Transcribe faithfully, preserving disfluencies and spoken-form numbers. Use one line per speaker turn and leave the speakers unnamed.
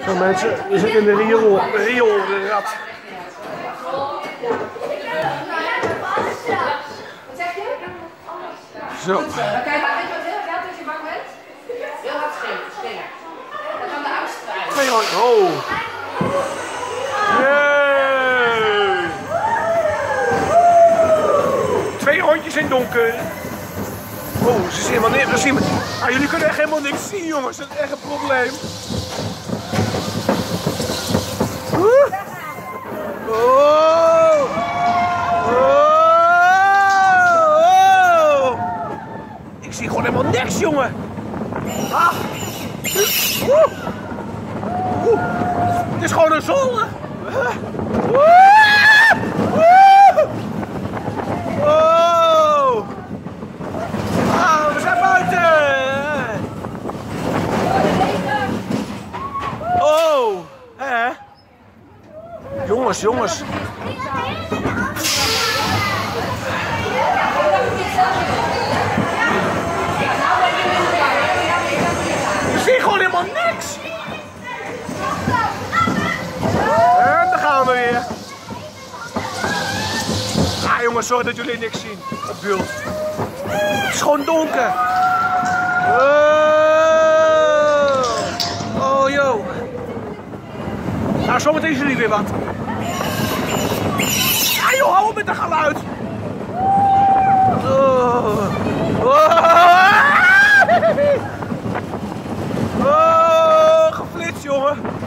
Zo mensen, we zitten in de riool, rioolrat. Zo.
Kijk, maar weet je wat heel erg als je bang bent? Heel hard schreeuwen, stiller. Dan kan de angst eruit.
Twee hondjes. Oh. Yay. Twee hondjes in donker. Oh, ze zien helemaal niks. Zien ah, jullie kunnen echt helemaal niks zien, jongens. Dat is echt een probleem. Oeh. Oh. Oh. Ik zie gewoon helemaal niks, jongen. Ah. Oeh. Oeh. Het is gewoon een zolder. Oeh. Oh. Ah, we zijn buiten. Oh. Hè? Jongens, jongens. Ik zie gewoon helemaal niks. En daar gaan we weer. Ah jongens, sorry dat jullie niks zien op beeld. Het is gewoon donker. Oh, oh joh. Nou, zometeen zien jullie weer wat. Ah joh, hou op met dat geluid. Oh. Oh. Oh, geflitst jongen.